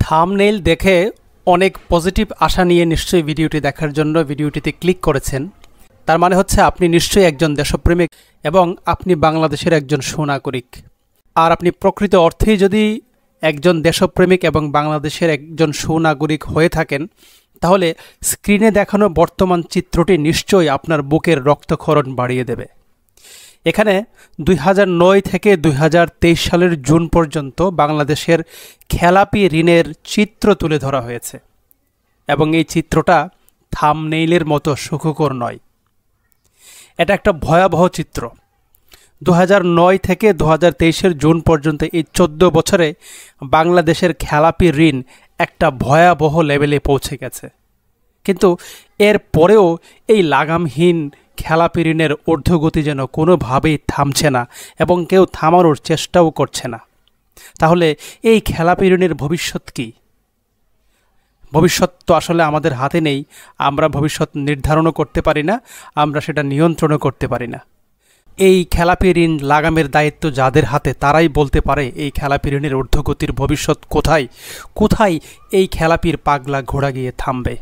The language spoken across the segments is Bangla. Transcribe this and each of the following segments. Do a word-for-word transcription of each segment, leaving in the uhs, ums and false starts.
থাম্বনেইল দেখে অনেক পজিটিভ আশা নিয়ে নিশ্চয়ই ভিডিওটি দেখার জন্য ভিডিওটিতে ক্লিক করেছেন। তার মানে হচ্ছে আপনি নিশ্চয়ই একজন দেশপ্রেমিক এবং আপনি বাংলাদেশের একজন সুনাগরিক। আর আপনি প্রকৃত অর্থেই যদি একজন দেশপ্রেমিক এবং বাংলাদেশের একজন সুনাগরিক হয়ে থাকেন, তাহলে স্ক্রিনে দেখানো বর্তমান চিত্রটি নিশ্চয়ই আপনার বুকের রক্তক্ষরণ বাড়িয়ে দেবে। এখানে দুই হাজার নয় থেকে দুই হাজার তেইশ সালের জুন পর্যন্ত বাংলাদেশের খেলাপি ঋণের চিত্র তুলে ধরা হয়েছে এবং এই চিত্রটা থাম্বনেইলের মতো সুখকর নয়। এটা একটা ভয়াবহ চিত্র। দু হাজার নয় থেকে দু হাজার তেইশের জুন পর্যন্ত এই চোদ্দ বছরে বাংলাদেশের খেলাপি ঋণ একটা ভয়াবহ লেভেলে পৌঁছে গেছে। কিন্তু এর পরেও এই লাগামহীন খেলাপি ঋণের ঊর্ধ্বগতি যেন কোনোভাবেই থামছে না এবং কেউ থামানোর চেষ্টাও করছে না। তাহলে এই খেলাপি ঋণের ভবিষ্যৎ কী? ভবিষ্যৎ তো আসলে আমাদের হাতে নেই। আমরা ভবিষ্যৎ নির্ধারণও করতে পারি না, আমরা সেটা নিয়ন্ত্রণও করতে পারি না। এই খেলাপি ঋণ লাগামের দায়িত্ব যাদের হাতে, তারাই বলতে পারে এই খেলাপি ঋণের ঊর্ধ্বগতির ভবিষ্যৎ কোথায় কোথায় এই খেলাপির পাগলা ঘোড়া গিয়ে থামবে।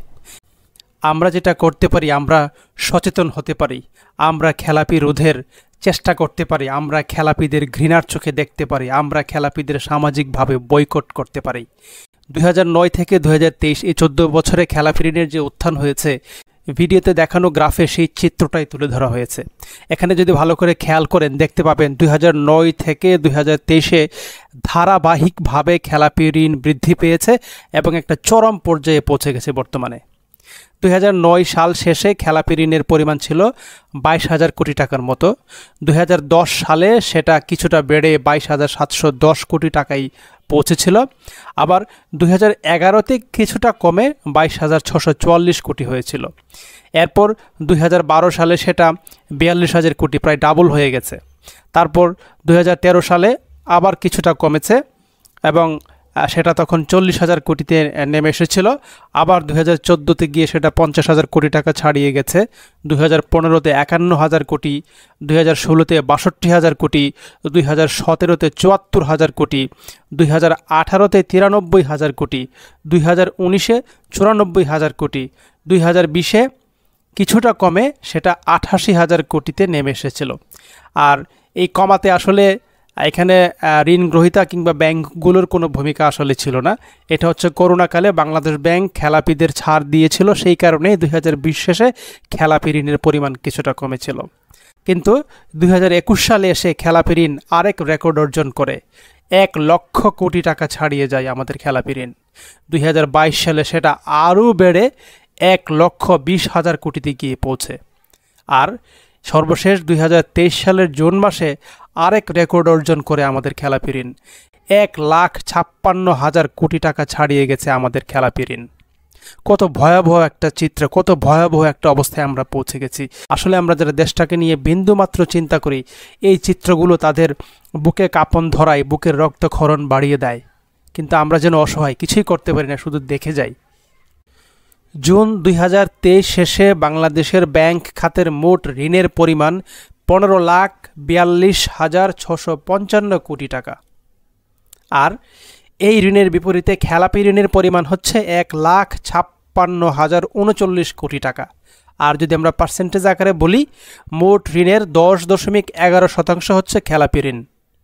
আমরা যেটা করতে পারি, আমরা সচেতন হতে পারি, আমরা খেলাপি রোধের চেষ্টা করতে পারি, আমরা খেলাপিদের ঘৃণার চোখে দেখতে পারি, আমরা খেলাপিদের সামাজিকভাবে বয়কট করতে পারি। দুই হাজার নয় থেকে দুই হাজার তেইশ এই চোদ্দ বছরে খেলাপি ঋণের যে উত্থান হয়েছে, ভিডিওতে দেখানো গ্রাফে সেই চিত্রটাই তুলে ধরা হয়েছে। এখানে যদি ভালো করে খেয়াল করেন দেখতে পাবেন দুই হাজার নয় থেকে দুই হাজার তেইশে ধারাবাহিকভাবে খেলাপি ঋণ বৃদ্ধি পেয়েছে এবং একটা চরম পর্যায়ে পৌঁছে গেছে বর্তমানে। দুই হাজার নয় সাল শেষে খেলাপি ঋণের পরিমাণ ছিল বাইশ হাজার কোটি টাকার মতো। দুই হাজার দশ সালে সেটা কিছুটা বেড়ে বাইশ হাজার সাতশো দশ কোটি টাকায় পৌঁছেছিল। আবার দুই হাজার এগারোতে কিছুটা কমে বাইশ হাজার ছশো চুয়াল্লিশ কোটি হয়েছিল। এরপর দুই হাজার বারো সালে সেটা বিয়াল্লিশ হাজার কোটি, প্রায় ডাবল হয়ে গেছে। তারপর দুই হাজার তেরো সালে আবার কিছুটা কমেছে এবং সেটা তখন চল্লিশ হাজার কোটিতে নেমে এসেছিল। আবার দুই হাজার চোদ্দোতে গিয়ে সেটা পঞ্চাশ হাজার কোটি টাকা ছাড়িয়ে গেছে। দুই হাজার পনেরোতে একান্ন হাজার কোটি, দুই হাজার ষোলোতে বাষট্টি হাজার কোটি, দুই হাজার সতেরোতে চুয়াত্তর হাজার কোটি, দুই হাজার আঠারোতে তিরানব্বই হাজার কোটি, দুই হাজার উনিশে চুরানব্বই হাজার কোটি, দুই হাজার বিশে কিছুটা কমে সেটা আঠাশি হাজার কোটিতে নেমে এসেছিল। আর এই কমাতে আসলে এখানে ঋণ গ্রহীতা কিংবা ব্যাংকগুলোর কোনো ভূমিকা আসলে ছিল না। এটা হচ্ছে করোনাকালে বাংলাদেশ ব্যাংক খেলাপিদের ছাড় দিয়েছিল, সেই কারণে দুই হাজার বিশ শেষে খেলাপি ঋণের পরিমাণ কিছুটা কমেছিল। কিন্তু দুই হাজার একুশ সালে এসে খেলাপি ঋণ আরেক রেকর্ড অর্জন করে এক লক্ষ কোটি টাকা ছাড়িয়ে যায় আমাদের খেলাপি ঋণ। দুই হাজার বাইশ সালে সেটা আরও বেড়ে এক লক্ষ বিশ হাজার কোটিতে গিয়ে পৌঁছে। আর সর্বশেষ দুই হাজার তেইশ সালের জুন মাসে আরেক রেকর্ড অর্জন করে আমাদের খেলাপি ঋণ এক লাখ ছাপ্পান্ন হাজার কোটি টাকা ছাড়িয়ে গেছে আমাদের খেলাপি ঋণ। কত ভয়াবহ একটা চিত্র, কত ভয়াবহ একটা অবস্থায় আমরা পৌঁছে গেছি। আসলে আমরা যারা দেশটাকে নিয়ে বিন্দুমাত্র চিন্তা করি, এই চিত্রগুলো তাদের বুকে কাঁপন ধরায়, বুকের রক্তক্ষরণ বাড়িয়ে দেয়। কিন্তু আমরা যেন অসহায়, কিছুই করতে পারি না, শুধু দেখে যাই। জুন দুই হাজার তেইশ শেষে বাংলাদেশের ব্যাংক খাতের মোট ঋণের পরিমাণ পনেরো লাখ বিয়াল্লিশ হাজার ছশো পঞ্চান্ন কোটি টাকা। আর এই ঋণের বিপরীতে খেলাপি ঋণের পরিমাণ হচ্ছে এক লাখ ছাপ্পান্ন হাজার উনচল্লিশ কোটি টাকা। আর যদি আমরা পার্সেন্টেজ আকারে বলি, মোট ঋণের দশ দশমিক এগারো শতাংশ হচ্ছে খেলাপি ঋণ।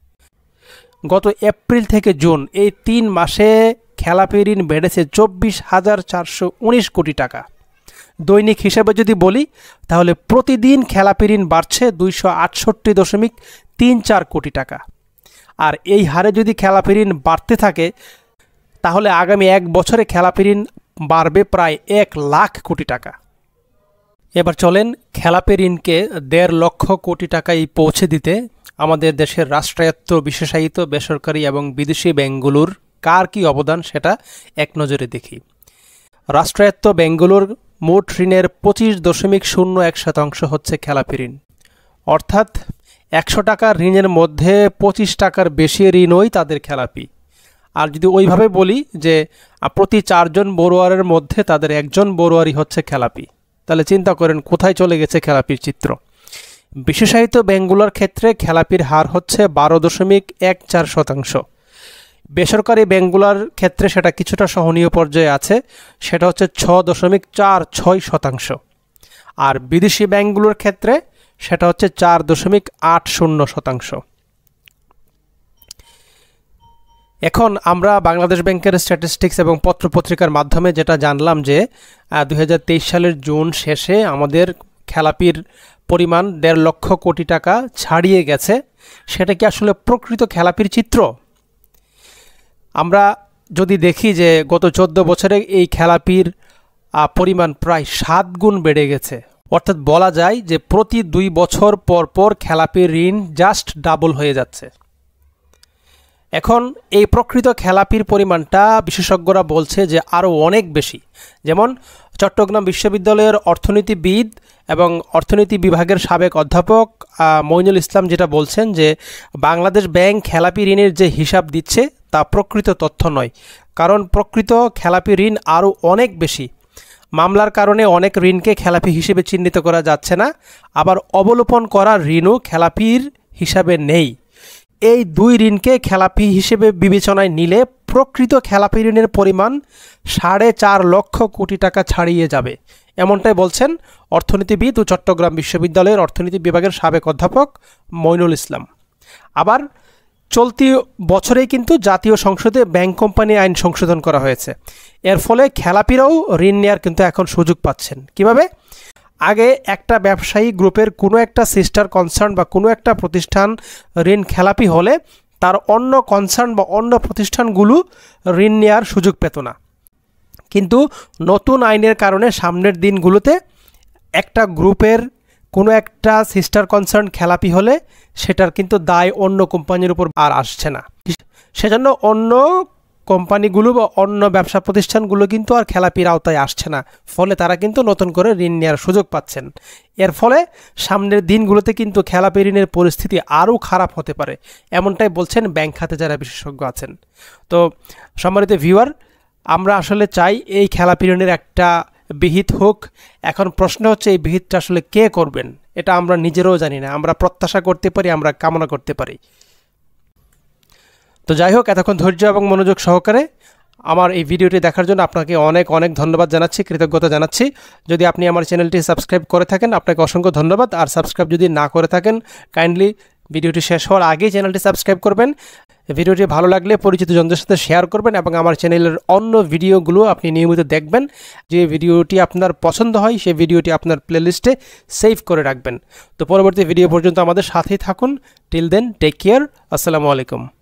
গত এপ্রিল থেকে জুন এই তিন মাসে খেলাপি ঋণ বেড়েছে চব্বিশ হাজার চারশো উনিশ কোটি টাকা। দৈনিক হিসাবে যদি বলি, তাহলে প্রতিদিন খেলাপি ঋণ বাড়ছে দুইশো আটষট্টি দশমিক তিন চার কোটি টাকা। আর এই হারে যদি খেলাপি ঋণ বাড়তে থাকে, তাহলে আগামী এক বছরে খেলাপি ঋণ বাড়বে প্রায় এক লাখ কোটি টাকা। এবার চলেন খেলাপি ঋণকে দেড় লক্ষ কোটি টাকায় পৌঁছে দিতে আমাদের দেশের রাষ্ট্রায়ত্ত, বিশেষায়িত, বেসরকারি এবং বিদেশি ব্যাংকগুলোর কার কী অবদান সেটা এক নজরে দেখি। রাষ্ট্রায়ত্ত ব্যাংকগুলোর মোট ঋণের পঁচিশ দশমিক শূন্য এক শতাংশ হচ্ছে খেলাপি ঋণ। অর্থাৎ একশো টাকার ঋণের মধ্যে পঁচিশ টাকার বেশি ঋণই তাদের খেলাপি। আর যদি ওইভাবে বলি যে প্রতি চারজন বড়ুয়ারের মধ্যে তাদের একজন বড়ুয়ারই হচ্ছে খেলাপি, তাহলে চিন্তা করেন কোথায় চলে গেছে খেলাপির চিত্র। বিশেষায়িত ব্যাংকগুলোর ক্ষেত্রে খেলাপির হার হচ্ছে বারো দশমিক এক চার শতাংশ। বেসরকারি ব্যাংকগুলোর ক্ষেত্রে সেটা কিছুটা সহনীয় পর্যায়ে আছে, সেটা হচ্ছে ছ দশমিক চার ছয় শতাংশ। আর বিদেশি ব্যাংকগুলোর ক্ষেত্রে সেটা হচ্ছে চার দশমিক আট শূন্য শতাংশ। এখন আমরা বাংলাদেশ ব্যাংকের স্ট্যাটিস্টিক্স এবং পত্রপত্রিকার মাধ্যমে যেটা জানলাম যে দুই হাজার তেইশ সালের জুন শেষে আমাদের খেলাপির পরিমাণ দেড় লক্ষ কোটি টাকা ছাড়িয়ে গেছে। সেটা কি আসলে প্রকৃত খেলাপির চিত্র? আমরা যদি দেখি যে গত চোদ্দ বছরে এই খেলাপির পরিমাণ প্রায় সাত গুণ বেড়ে গেছে, অর্থাৎ বলা যায় যে প্রতি দুই বছর পর পর খেলাপির ঋণ জাস্ট ডাবল হয়ে যাচ্ছে। এখন এই প্রকৃত খেলাপির পরিমাণটা বিশেষজ্ঞরা বলছে যে আরও অনেক বেশি। যেমন চট্টগ্রাম বিশ্ববিদ্যালয়ের অর্থনীতিবিদ এবং অর্থনীতি বিভাগের সাবেক অধ্যাপক মঈনুল ইসলাম যেটা বলছেন যে বাংলাদেশ ব্যাংক খেলাপি ঋণের যে হিসাব দিচ্ছে তা প্রকৃত তথ্য নয়, কারণ প্রকৃত খেলাপি ঋণ আরও অনেক বেশি। মামলার কারণে অনেক ঋণকে খেলাপি হিসেবে চিহ্নিত করা যাচ্ছে না, আবার অবলোপন করা ঋণও খেলাপির হিসাবে নেই। এই দুই ঋণকে খেলাপি হিসেবে বিবেচনায় নিলে প্রকৃত খেলাপি ঋণের পরিমাণ সাড়ে চার লক্ষ কোটি টাকা ছাড়িয়ে যাবে, এমনটাই বলছেন অর্থনীতিবিদ ও চট্টগ্রাম বিশ্ববিদ্যালয়ের অর্থনীতি বিভাগের সাবেক অধ্যাপক মঈনুল ইসলাম। আবার চলতি বছরেই কিন্তু জাতীয় সংসদে ব্যাংক কোম্পানি আইন সংশোধন করা হয়েছে। এর ফলে খেলাপিরাও ঋণ নেওয়ার কিন্তু এখন সুযোগ পাচ্ছেন। কিভাবে? আগে একটা ব্যবসায়ী গ্রুপের কোনো একটা সিস্টার কনসার্ন বা কোনো একটা প্রতিষ্ঠান ঋণ খেলাপি হলে তার অন্য কনসার্ন বা অন্য প্রতিষ্ঠানগুলো ঋণ নেওয়ার সুযোগ পেত না। কিন্তু নতুন আইনের কারণে সামনের দিনগুলোতে একটা গ্রুপের কোনো একটা সিস্টার কনসার্ন খেলাপি হলে সেটার কিন্তু দায় অন্য কোম্পানির উপর আর আসছে না। সেজন্য অন্য কোম্পানিগুলো বা অন্য ব্যবসা প্রতিষ্ঠানগুলো কিন্তু আর খেলাপির আওতায় আসছে না, ফলে তারা কিন্তু নতুন করে ঋণ নেওয়ার সুযোগ পাচ্ছেন। এর ফলে সামনের দিনগুলোতে কিন্তু খেলাপি ঋণের পরিস্থিতি আরও খারাপ হতে পারে, এমনটাই বলছেন ব্যাংক খাতে যারা বিশেষজ্ঞ আছেন। তো সম্মানিত ভিউয়ার, আমরা আসলে চাই এই খেলাপি ঋণের একটা বিহিত হোক। এখন প্রশ্ন হচ্ছে এই বিহিতটা আসলে কে করবেন এটা আমরা নিজেরাও জানি না। আমরা প্রত্যাশা করতে পারি, আমরা কামনা করতে পারি। তো যাই হোক, এতক্ষণ ধৈর্য এবং মনোযোগ সহকারে আমার এই ভিডিওটি দেখার জন্য আপনাকে অনেক অনেক ধন্যবাদ জানাচ্ছি, কৃতজ্ঞতা জানাচ্ছি। যদি আপনি আমার চ্যানেলটি সাবস্ক্রাইব করে থাকেন আপনাকে অসংখ্য ধন্যবাদ। আর সাবস্ক্রাইব যদি না করে থাকেন কাইন্ডলি ভিডিওটি শেষ হওয়ার আগেই চ্যানেলটি সাবস্ক্রাইব করবেন। ভিডিওটি ভালো লাগলে পরিচিত জনদের সাথে শেয়ার করবেন এবং আমার চ্যানেলের অন্য ভিডিওগুলো আপনি নিয়মিত দেখবেন। যে ভিডিওটি আপনার পছন্দ হয় সেই ভিডিওটি আপনার প্লেলিস্টে সেভ করে রাখবেন। তো পরবর্তী ভিডিও পর্যন্ত আমাদের সাথেই থাকুন। Till then, take care. আসসালামু আলাইকুম।